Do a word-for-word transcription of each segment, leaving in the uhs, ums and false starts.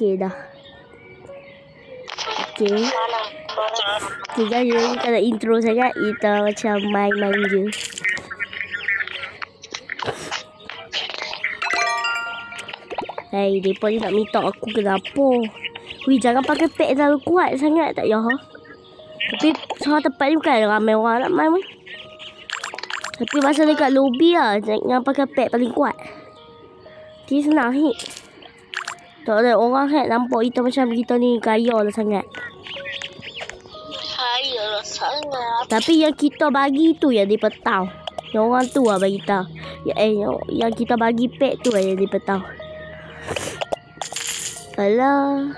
okey dah. Okey. Okey guys, jadi kalau intro sangat kita macam main-main je. Hei, mereka ni nak minta aku kenapa? Wih, jangan pakai pet terlalu kuat sangat tak ya? Ha? Tapi soal tempat ni bukan ramai orang nak main pun. Tapi masa dekat lobby lah, jangan pakai pet paling kuat. Dia senang hit. Tak ada orang hit nampak kita macam kita ni kaya lah sangat. Kaya lah sangat. Tapi yang kita bagi tu yang dia tahu. Yang orang tu lah bagi tahu. Ya, eh, yang, yang kita bagi pet tu lah yang dia tahu. Alah.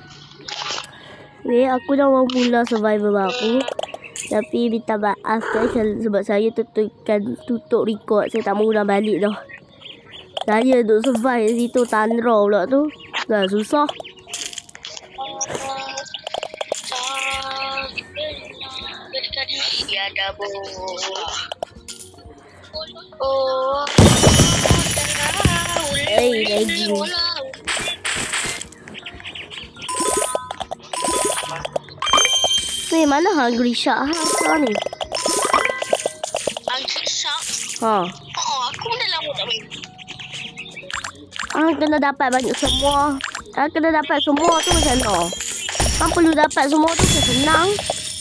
Weh, aku dah mau mula survival aku. Tapi minta maaf guys sebab saya tentukan tutup record. Saya tak mau ulang balik dah. Saya duk survive di situ Tanra pula tu. Dah susah. Ya dah bu. Oh. Eh, lagi. Weh, mana Hungry Shark ha sekarang ni? Hungry Shark? Ha. Oh, aku dah lama tak main. Ah, kena dapat banyak semua. Ah, kena dapat semua tu macam mana? Ah, perlu dapat semua tu senang.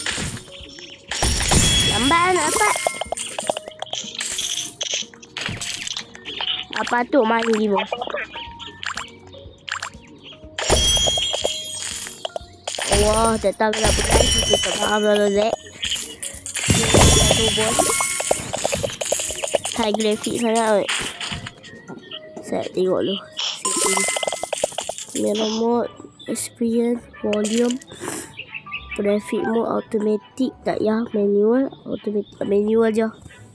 Lambat nak dapat. Apa tu main game? Wah, tak tahu nak pergi. Kita tak faham lah Zek. Satu bos. High graphic sangat. Saya tengok dulu. Mirror mode, experience, volume, graphic mode, automatic tak ya, manual, automatic manual je.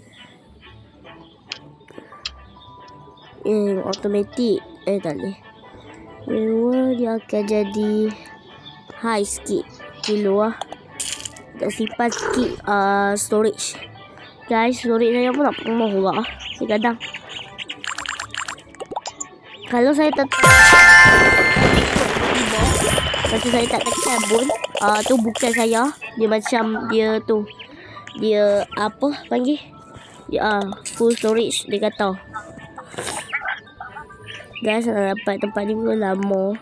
Eh, automatic. Eh, tak boleh. Manual dia akan jadi high sikit kilo lah. Tak simpan sikit uh, storage. Guys, storage saya pun nak penuh juga lah. Kadang-kadang kalau saya tekan Kalau saya tak tekan pun uh, tu bukan saya. Dia macam dia tu. Dia apa panggil? Dia uh, full storage dia kata. Guys, nak dapat tempat ni pun lama.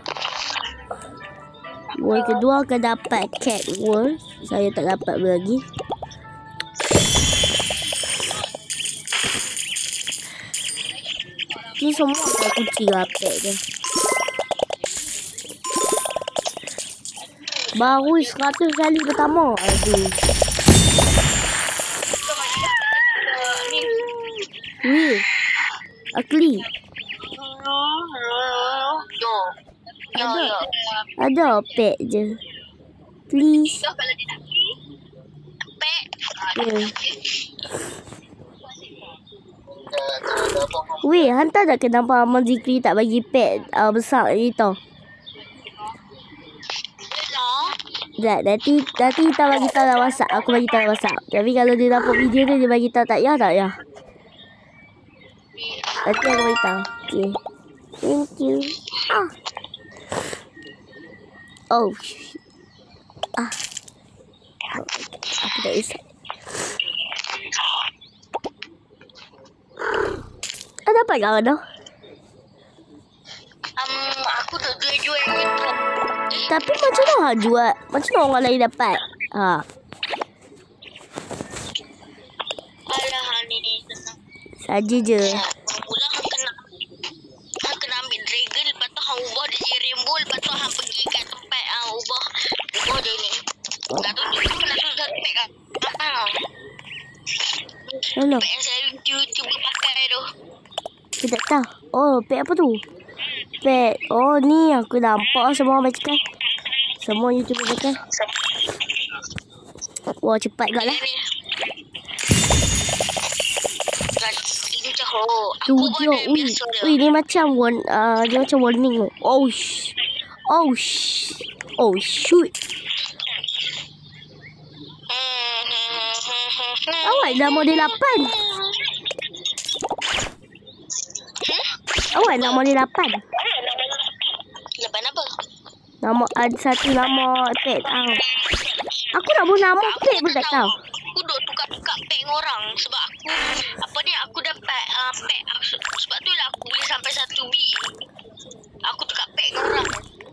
World kedua akan dapat cat world. Saya tak dapat lagi. Ni semua ada kunci rapet je. Baru seratus kali pertama. Aduh. Ni. Akli. Ada. Ada pet je. Please. Pet. Yeah. Weh, hantar tak kenapa Abang Zikri tak bagi pet uh, besar ni tau. Tak, nanti, nanti kita bagi tahu dalam WhatsApp. Aku bagi tahu dalam WhatsApp. Tapi kalau dia dapat video tu, dia bagi tahu tak ya, tak ya. Nanti aku bagi tahu. Okay. Thank you. Ah. Oh. Ah. Oh, aku tak bisa. Ah, dapat kawan dah. Um, aku tak jual-jual gitu. Tapi macam mana jual? Macam mana orang lain dapat? Ha. Alah, ni senang. Saja je. Mula hang kena hang kena ambil dragon, lepas tu hang ubah dia jadi rainbow, lepas tu hang pergi kat tempat hang ubah ubah dia ni. Dah tu tu nak tu satu pack kan. Apa? Mana? Pack yang saya cuba pakai tu. Kita tak tahu. Oh, pet apa tu? Pet. Oh, ni aku nampak semua orang cakap. Semua YouTuber cakap. Wah, cepat kat lah. Ini cahok. Tu dia. Ui, ui, ni macam warn, uh, dia macam warning. Oh, sh. Oh, sh. Oh, shoot. Awak dah model lapan. Awak nak model lapan. Lapan apa? Nama ada satu nama pet tau. Aku nak buat nama pet pun tak tahu. Aku duk tukar-tukar pet dengan orang. Sebab aku, apa ni, aku dapat uh, pet. Sebab tu lah aku boleh sampai satu B. Aku tukar pet dengan orang.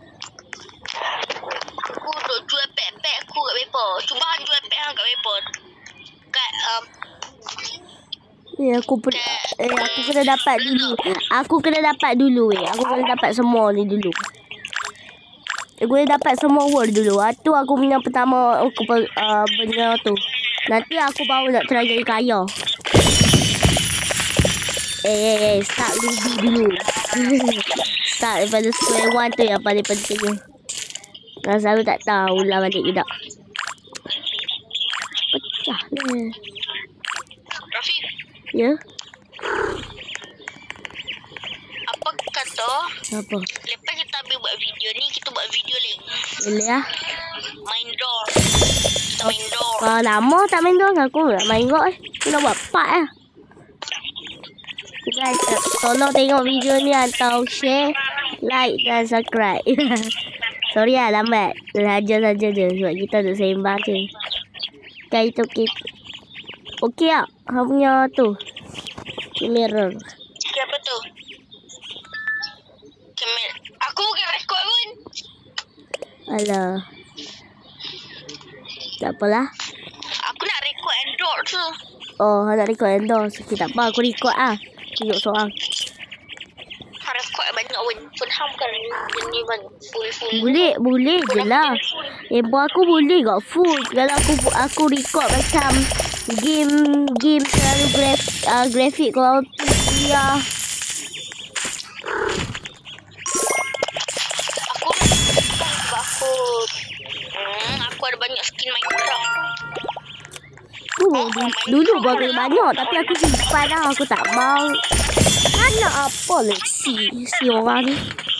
Aku duk jual pet-pet aku kat paper. Cuba hang jual pet hang kat paper. Kat, um, Eh, aku pun eh, aku kena dapat dulu. Aku kena dapat dulu eh. Aku kena dapat semua ni dulu. Aku kena dapat semua word dulu. Itu aku punya pertama aku uh, benda tu. Nanti aku baru nak try jadi kaya. Eh, eh, eh. Start ruby dulu. Start daripada square one tu yang paling penting. Kalau selalu tak tahu lah balik juga. Pecah lah. Rafiq. Ya? Apa kata? Apa? Lepas kita habis buat video ni, kita buat video lagi. Boleh lah. Main door. Kita main door. Kalau lama tak main door, aku nak main god eh. Aku nak buat part lah. Guys, tolong tengok video ni atau share, like dan subscribe. Sorry lah lambat. Saja-saja je. Sebab kita duduk sembang je. Kan itu okey. Okey tak? Hang punya tu. Mirror. Siapa tu? Kamera. Aku bukan rekod pun. Alah. Tak apalah. Aku nak rekod Android tu. Oh, hang nak record endor. Okay, tak apa. Aku record lah. Tunjuk seorang. Hang rekod banyak pun. Pun hang bukan ni banyak. Full-full. Boleh, boleh je lah. Eh, buat aku boleh kat full. Kalau aku aku record macam game game terlalu graf, uh, grafik kalau ya. Aku sebab aku hmm, aku ada banyak skin Minecraft. Oh, dulu baru banyak tapi aku simpan lah. Aku tak mau. Mana apa lah si si orang ni.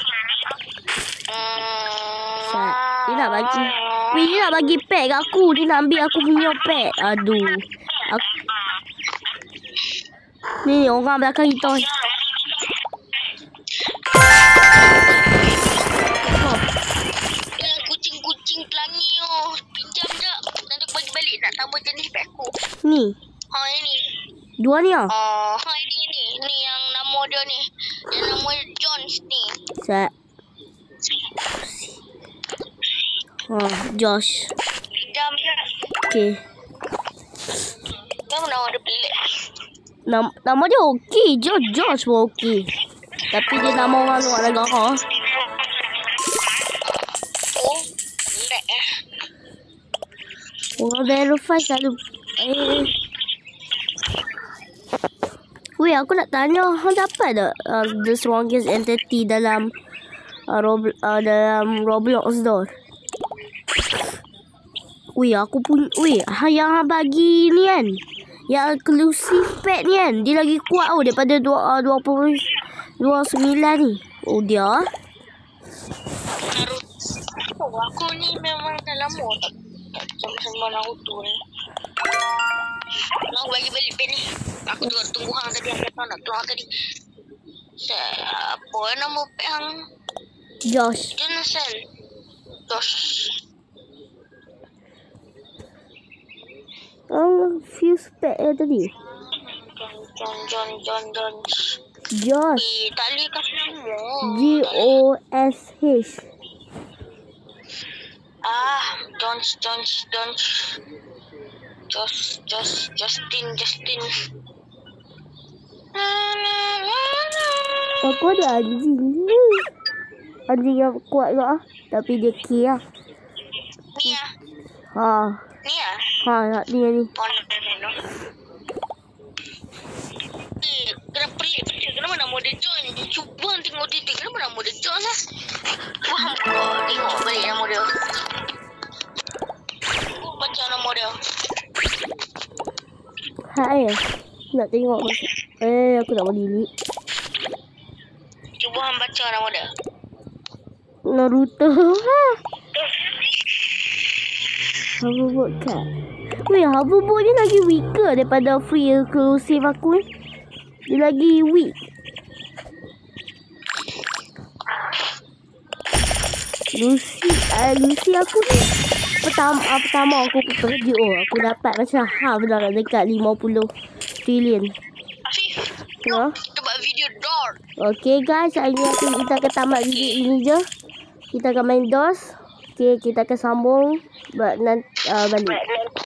Hmm. Dia nak bagi Weh, dia nak bagi pet kat aku. Dia nak ambil aku punya pet. Aduh. Aku... Ni orang belakang kita. Oh. Kucing-kucing pelangi oh. Pinjam je. Nanti aku bagi balik nak tambah jenis pet aku. Ni. Ha ini. Dua ni ah. Oh, ha ini ni. Ni yang nama dia ni. Yang nama dia Jones ni. Set. Oh, Josh. Pinjam je. Okay. Nama nama dia pelik. Nama, nama dia okey. Josh, Josh pun okey. Tapi dia nama orang luar negara. Oh, pelik eh. Orang verify selalu. Eh. Weh, aku nak tanya. Hang dapat tak uh, the strongest entity dalam uh, Robl uh, dalam Roblox tu? Weh, aku pun. Weh, yang hang bagi ni kan. Yang eksklusif pet ni kan. Dia lagi kuat tau daripada dua puluh sembilan ni. Oh, dia. Naruto. Oh, aku ni memang dah lama tak tak sama-sama Naruto ni. Nak bagi balik pen ni. Aku tengok tunggu hang tadi. Hang datang nak keluar tadi. Apa nama pet hang? Josh. Jonathan. Josh. Oh, fuse pet eh tadi. John, John, John, John. Josh. Eh, tak boleh kasih nama. G O S H. Ah, Jones, Jones, Jones. Josh, Josh, Justin, Justin. Aku ada anjing ni. Anjing yang kuat ke ah. Tapi dia kia. Ni ah. Ha. Ni ah. Ha, nak ni ni. Oh, no, no, no. Eh, kenapa pelik pelik? Kenapa nama dia John? Cuba tengok dia. Kenapa nama dia John lah? Cuba hampa tengok balik nama dia. Cuba baca nama dia. Hai. Nak tengok. Eh, aku nak berdiri. Cuba hang baca nama dia. Naruto. Ha. Hoverboard kat. Weh, hoverboard ni lagi weaker daripada free exclusive aku ni. Dia lagi weak. Lucy, uh, Lucy aku ni pertama uh, pertama aku pergi oh aku dapat macam half dah dekat lima puluh trilion. Afif, Ya. kita buat video door. Okay guys, hari ni aku, kita akan tamat video ini je. Kita akan main D O S. Okay, kita akan sambung buat nanti uh, balik.